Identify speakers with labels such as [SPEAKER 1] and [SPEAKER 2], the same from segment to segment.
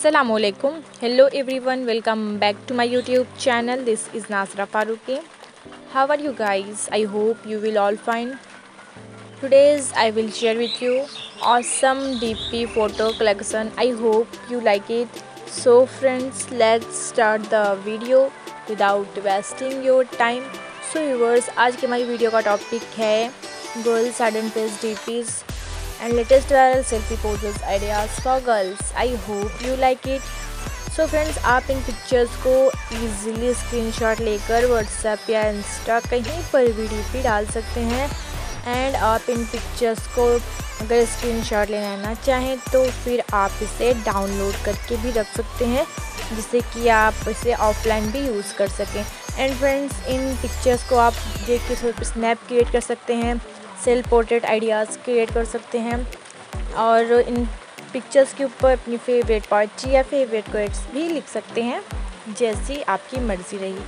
[SPEAKER 1] Assalamualaikum. Hello everyone. Welcome back to my YouTube channel. This is Nasra Faruqi. How are you guys? I hope you will all fine. Today's I will share with you awesome DP photo collection. I hope you like it. So friends, let's start the video without wasting your time. So viewers, आज की हमारी video का topic है girls side face DPs and latest viral selfie poses ideas for girls. I hope you like it. So friends, आप इन pictures को easily screenshot लेकर WhatsApp या इंस्टा कहीं पर भी DP डाल सकते हैं एंड आप इन पिक्चर्स को अगर स्क्रीनशॉट लेना चाहें तो फिर आप इसे डाउनलोड करके भी रख सकते हैं जिससे कि आप इसे ऑफलाइन भी यूज़ कर सकें। एंड फ्रेंड्स, इन पिक्चर्स को आप देख के स्नैप क्रिएट कर सकते हैं, सेल्फ पोर्ट्रेट आइडियाज़ क्रिएट कर सकते हैं और इन पिक्चर्स के ऊपर अपनी फेवरेट पार्टी या फेवरेट कोट्स भी लिख सकते हैं, जैसी आपकी मर्ज़ी रही।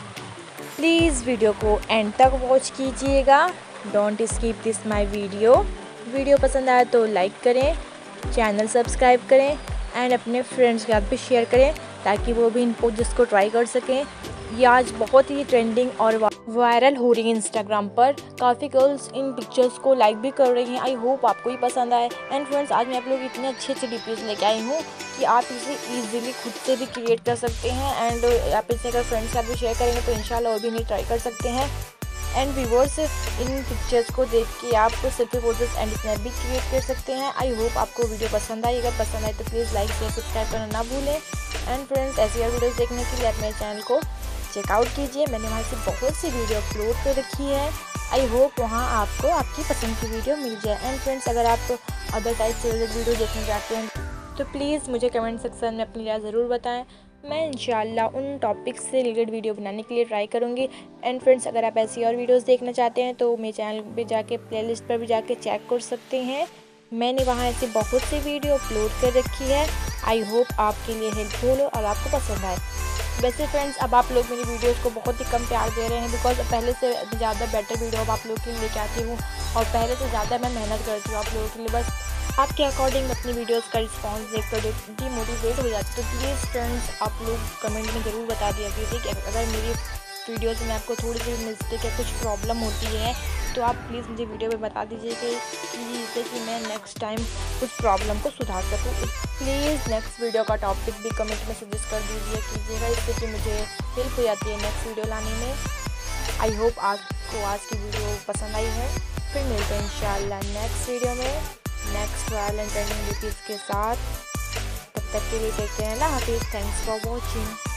[SPEAKER 1] प्लीज़ वीडियो को एंड तक वॉच कीजिएगा। Don't skip this my video पसंद आए तो लाइक करें, चैनल सब्सक्राइब करें एंड अपने फ्रेंड्स के साथ भी शेयर करें ताकि वो भी इन पोजेस को ट्राई कर सकें। ये आज बहुत ही ट्रेंडिंग और वायरल हो रही है इंस्टाग्राम पर। काफ़ी गर्ल्स इन पिक्चर्स को लाइक भी कर रही हैं। आई होप आपको ही पसंद आए। एंड फ्रेंड्स, आज मैं आप लोग इतने अच्छे DPs लेके आई हूँ कि आप इसे इजीली खुद से भी क्रिएट कर सकते हैं एंड आप इसे अगर फ्रेंड्स के साथ भी शेयर करेंगे तो इंशाल्लाह और भी नहीं ट्राई कर सकते हैं। एंड व्यूअर्स, इन पिक्चर्स को देख के आप सेल्फी पोजेस एंड स्नैप भी क्रिएट कर सकते हैं। आई होप आपको वीडियो पसंद आई। अगर पसंद आए तो प्लीज़ लाइक शेयर सब्सक्राइब करना ना भूलें। एंड फ्रेंड्स, ऐसी और वीडियोज़ देखने के लिए आप मेरे चैनल को चेकआउट कीजिए। मैंने वहाँ से बहुत सी वीडियो अपलोड कर रखी है। आई होप वहाँ आपको आपकी पसंद की वीडियो मिल जाए। एंड फ्रेंड्स, अगर आप अदर टाइप से वीडियो देखना चाहते हैं तो प्लीज़ मुझे कमेंट सेक्शन में अपनी राय ज़रूर बताएं। मैं इंशाल्लाह उन टॉपिक्स से रिलेटेड वीडियो बनाने के लिए ट्राई करूँगी। एंड फ्रेंड्स, अगर आप ऐसी और वीडियोस देखना चाहते हैं तो मेरे चैनल पे जाके प्लेलिस्ट पर भी जाके चेक कर सकते हैं। मैंने वहाँ ऐसी बहुत सी वीडियो अपलोड कर रखी है। आई होप आपके लिए हेल्पफुल हो और आपको पसंद आए। वैसे फ्रेंड्स, अब आप लोग मेरी वीडियोस को बहुत ही कम प्यार दे रहे हैं बिकॉज पहले से ज़्यादा बेटर वीडियो अब आप लोग के लिए लेके आती हूँ और पहले से ज़्यादा मैं मेहनत करती हूँ आप लोगों के लिए। बस आपके अकॉर्डिंग अपनी वीडियोस का रिस्पांस देखकर डीमोटिवेट हो जाती है। तो प्लीज़ फ्रेंड्स, आप लोग कमेंट में ज़रूर बता दिया कीजिए कि अगर मेरी वीडियोस में आपको थोड़ी सी मिस्टेक या कुछ प्रॉब्लम होती है तो आप प्लीज़ मुझे वीडियो में बता दीजिए जिससे कि मैं नेक्स्ट टाइम कुछ प्रॉब्लम को सुधार सकूँ। प्लीज़ नेक्स्ट वीडियो का टॉपिक भी कमेंट में सजेस्ट कर कीजिएगा इससे कि मुझे हेल्प हो जाती है नेक्स्ट वीडियो लाने में। आई होप आपको आज की वीडियो पसंद आई है। फिर मिलते हैं इंशाल्लाह नेक्स्ट वीडियो में next viral and trending DPs के साथ। तब तक के लिए टेक केयर, अल्लाह हाफिज़। Thanks for watching.